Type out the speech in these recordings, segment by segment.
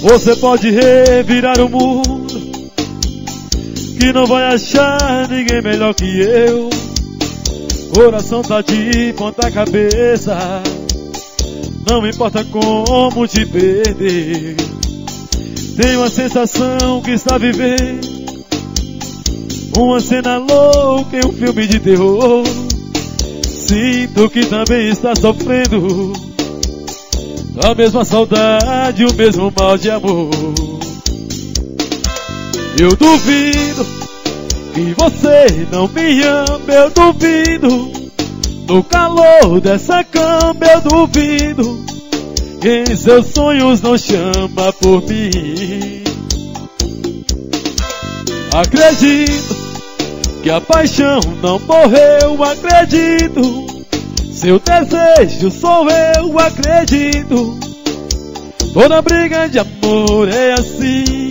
Você pode revirar o mundo, que não vai achar ninguém melhor que eu. Coração tá de ponta cabeça, não importa como te perder. Tenho a sensação que está vivendo uma cena louca em um filme de terror. Sinto que também está sofrendo a mesma saudade, o mesmo mal de amor. Eu duvido que você não me ama, eu duvido. No calor dessa cama eu duvido que em seus sonhos não chama por mim. Acredito que a paixão não morreu, acredito. Seu desejo sou eu, acredito. Toda briga de amor é assim.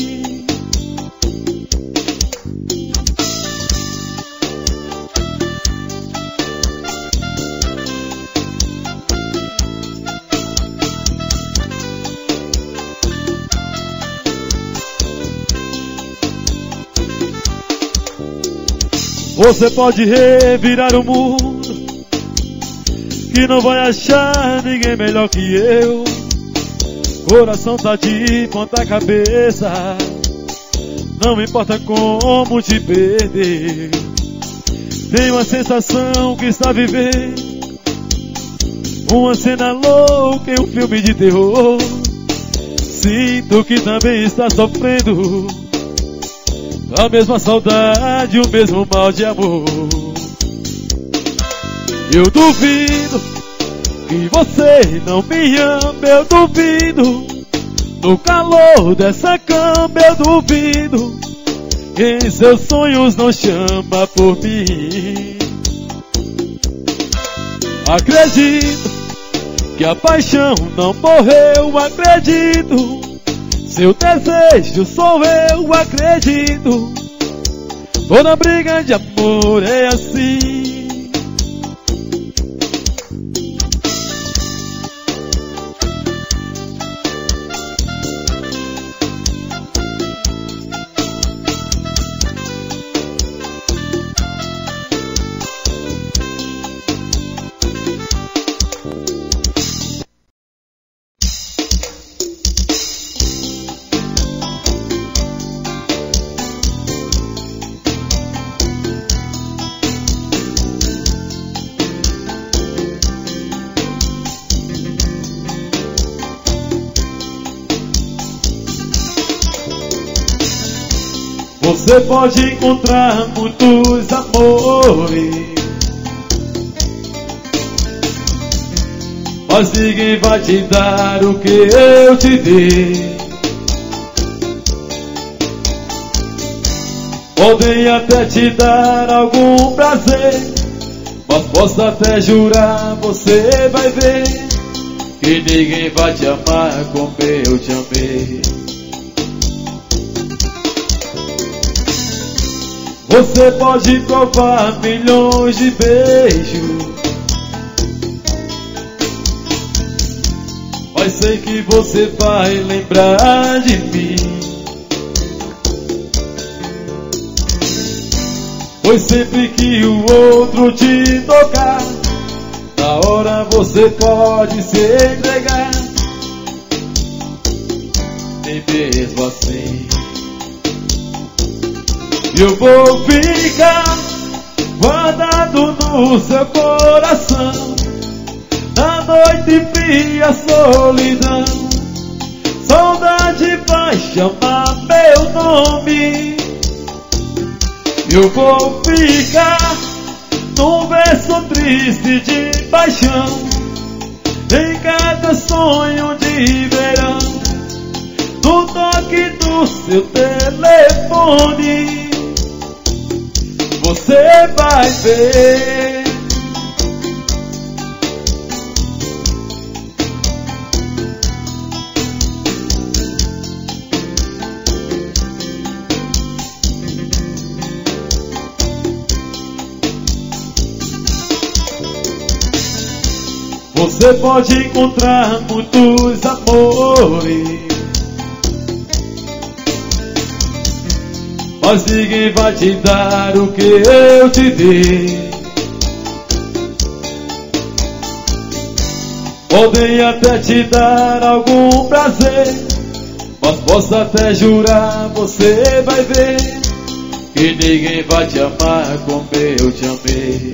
Você pode revirar o mundo, que não vai achar ninguém melhor que eu. Coração tá de ponta cabeça, não importa como te perder. Tenho a sensação que está vivendo uma cena louca em um filme de terror. Sinto que também está sofrendo a mesma saudade, o mesmo mal de amor. Eu duvido que você não me ama, eu duvido. No calor dessa cama eu duvido que em seus sonhos não chama por mim. Acredito que a paixão não morreu, acredito. Seu desejo sou eu, acredito. Toda briga de amor é assim. Você pode encontrar muitos amores, mas ninguém vai te dar o que eu te dei. Podem até te dar algum prazer, mas posso até jurar, você vai ver que ninguém vai te amar como eu te amei. Você pode provar milhões de beijos, mas sei que você vai lembrar de mim. Pois sempre que o outro te tocar, na hora você pode se entregar. E mesmo assim eu vou ficar guardado no seu coração, na noite fria, solidão. Saudade vai chamar meu nome. Eu vou ficar num verso triste de paixão, em cada sonho de verão, no toque do seu telefone. Você vai ver. Você pode encontrar muitos amores, mas ninguém vai te dar o que eu te dei. Podem até te dar algum prazer, mas posso até jurar, você vai ver que ninguém vai te amar como eu te amei.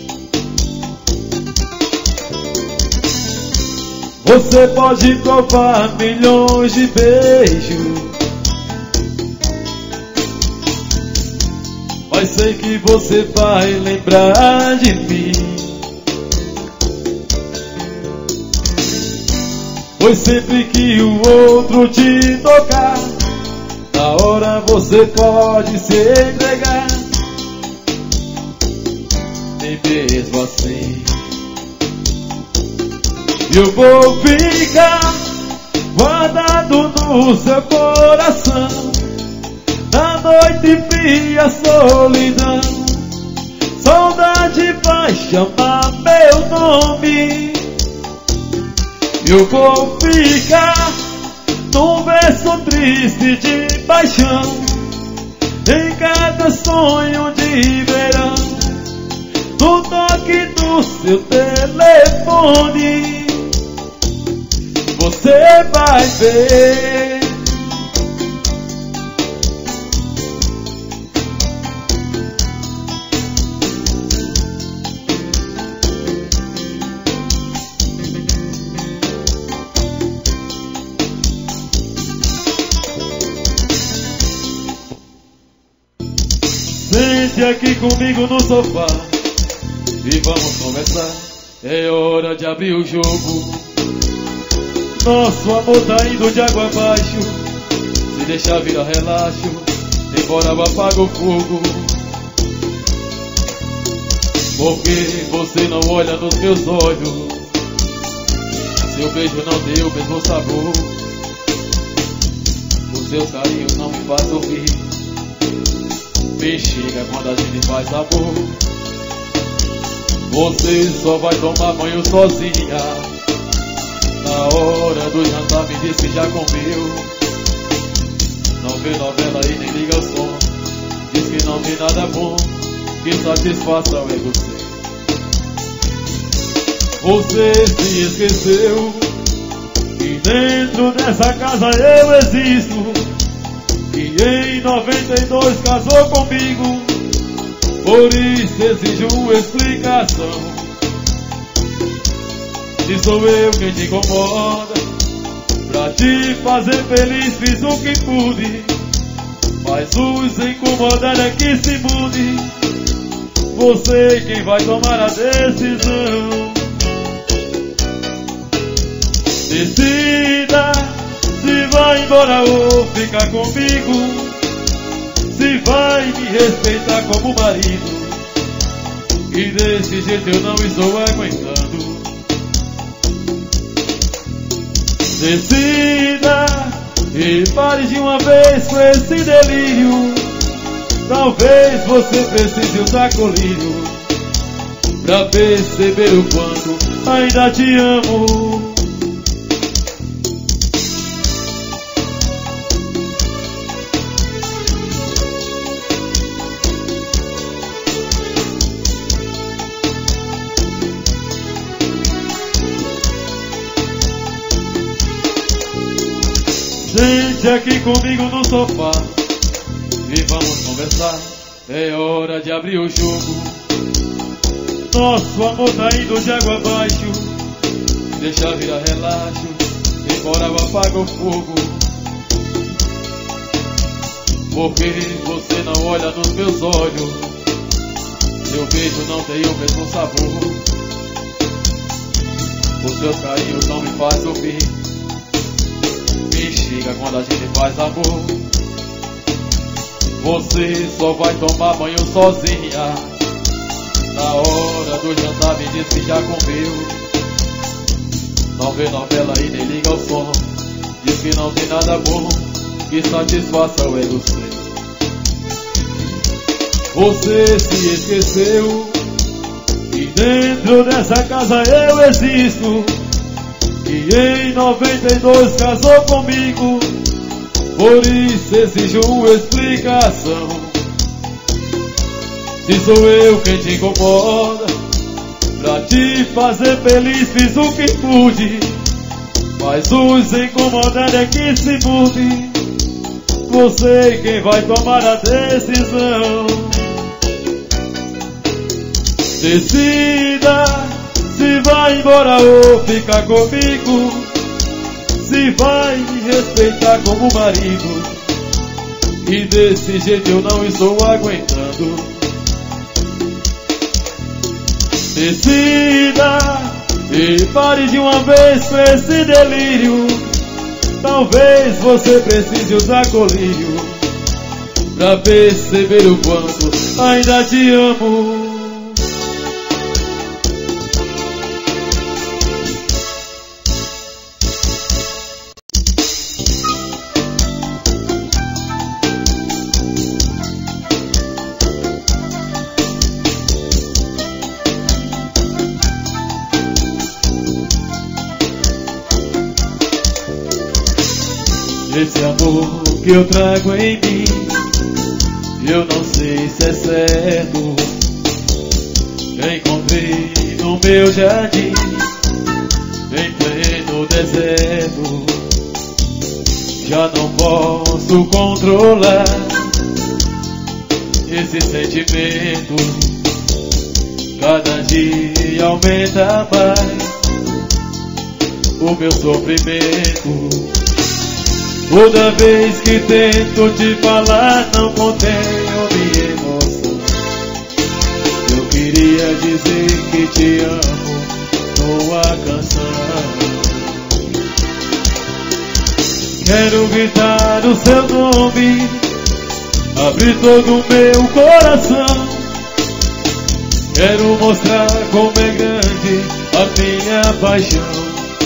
Você pode provar milhões de beijos, mas sei que você vai lembrar de mim. Pois sempre que o outro te tocar, na hora você pode se entregar. Nem mesmo assim eu vou ficar guardado no seu coração, na noite fria, solidão. Saudade vai chamar meu nome. Eu vou ficar num verso triste de paixão, em cada sonho de verão, no toque do seu telefone. Você vai ver. Sente aqui comigo no sofá e vamos conversar. É hora de abrir o jogo. Nosso amor tá indo de água abaixo. Se deixar virar relaxo, embora eu apago o fogo. Porque você não olha nos meus olhos, seu beijo não tem o mesmo sabor, o seu carinho não me faz sorrir. Me chega quando a gente faz amor. Você só vai tomar banho sozinha, na hora do jantar me diz que já comeu. Não vê novela e nem liga o som, diz que não tem nada bom que satisfaça o ego seu. Você se esqueceu que dentro dessa casa eu existo, que em 92 casou comigo, por isso exijo uma explicação. Se sou eu quem te incomoda, pra te fazer feliz fiz o que pude, mas os incomodar é que se mude. Você quem vai tomar a decisão. Decida se vai embora ou ficar comigo, se vai me respeitar como marido, e desse jeito eu não estou aguentando. Decida e pare de uma vez com esse delírio. Talvez você precise usar colírio pra perceber o quanto ainda te amo. Sente aqui comigo no sofá e vamos conversar. É hora de abrir o jogo. Nosso amor tá indo de água abaixo. Deixa virar relaxo, embora eu apague o fogo. Porque você não olha nos meus olhos, seu beijo não tem o mesmo sabor, o seu carinho não me faz sorrir. Me chega quando a gente faz amor. Você só vai tomar banho sozinha, na hora do jantar me diz que já comeu. Não vê novela e nem liga o som, diz que não tem nada bom que satisfaça o ego seu. Você se esqueceu que dentro dessa casa eu existo, que em 92 casou comigo, por isso exijo uma explicação. Se sou eu quem te incomoda, pra te fazer feliz fiz o que pude, mas os incomodados é que se mude. Você quem vai tomar a decisão. Decida se vai embora ou ficar comigo, se vai me respeitar como marido. E desse jeito eu não estou aguentando. Decida e pare de uma vez com esse delírio. Talvez você precise usar colírio pra perceber o quanto ainda te amo. Esse amor que eu trago em mim, eu não sei se é certo. Encontrei no meu jardim, em pleno deserto. Já não posso controlar esse sentimento. Cada dia aumenta mais o meu sofrimento. Toda vez que tento te falar, não contenho minha emoção. Eu queria dizer que te amo numa canção. Quero gritar o seu nome, abrir todo o meu coração. Quero mostrar como é grande a minha paixão.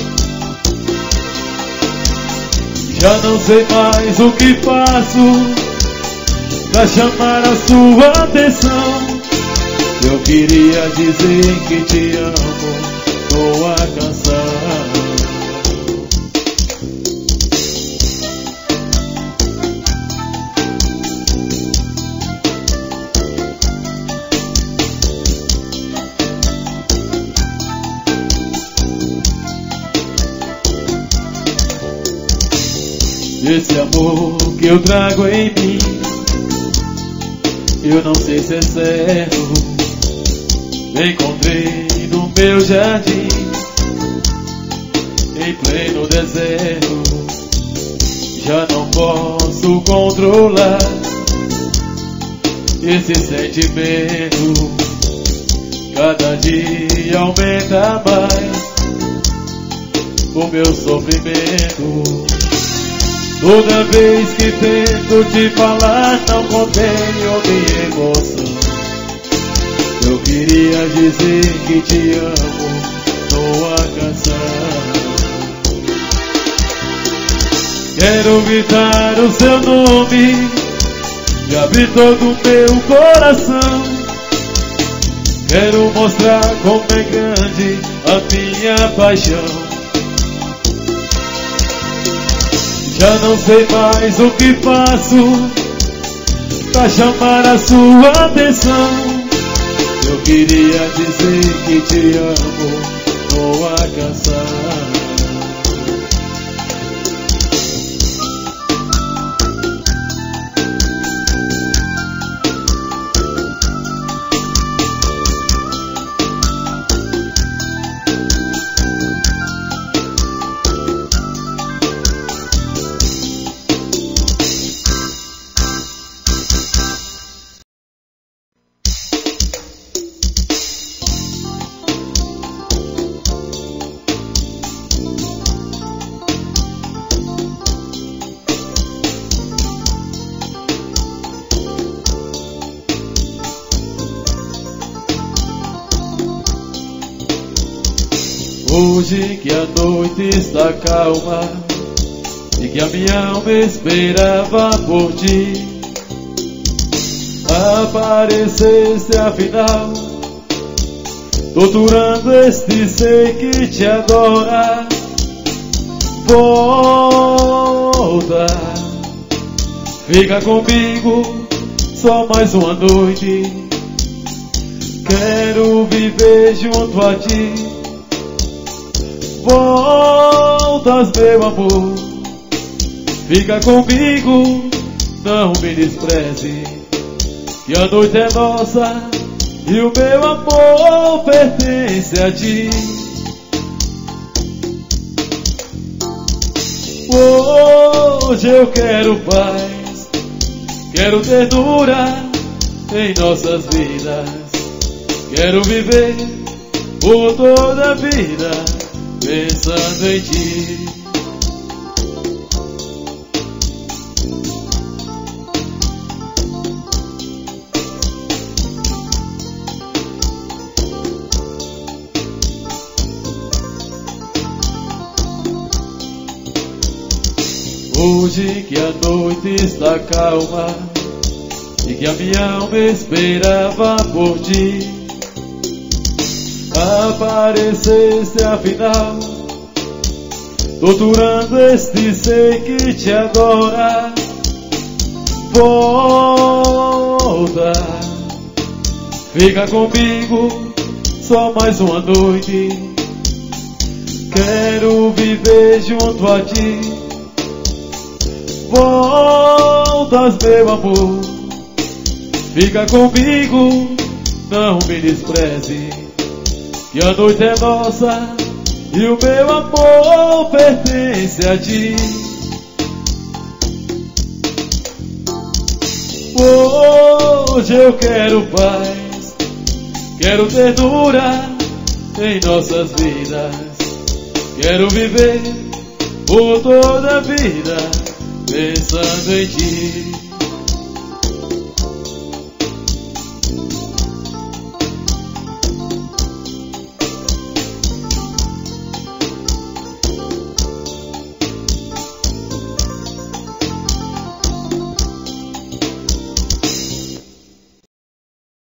Já não sei mais o que faço pra chamar a sua atenção. Eu queria dizer que te amo numa canção. Esse amor que eu trago em mim, eu não sei se é certo. Encontrei no meu jardim, em pleno deserto. Já não posso controlar esse sentimento. Cada dia aumenta mais o meu sofrimento. Toda vez que tento te falar, não contenho minha emoção. Eu queria dizer que te amo numa canção. Quero gritar o seu nome e abrir todo o meu coração. Quero mostrar como é grande a minha paixão. Já não sei mais o que faço pra chamar a sua atenção. Eu queria dizer que te amo numa canção. Hoje que a noite está calma e que a minha alma esperava por ti, apareceste afinal, torturando este ser que te adora. Volta, fica comigo só mais uma noite. Quero viver junto a ti. Voltas, meu amor, fica comigo, não me despreze, que a noite é nossa e o meu amor pertence a ti. Hoje eu quero paz, quero ternura em nossas vidas. Quero viver por toda a vida pensando em ti. Hoje que a noite está calma e que a minha alma esperava por ti, apareceste afinal, torturando este ser que te adora. Volta, fica comigo, só mais uma noite. Quero viver junto a ti. Voltas, meu amor, fica comigo, não me despreze, que a noite é nossa e o meu amor pertence a ti. Hoje eu quero paz, quero ternura em nossas vidas. Quero viver por toda a vida pensando em ti.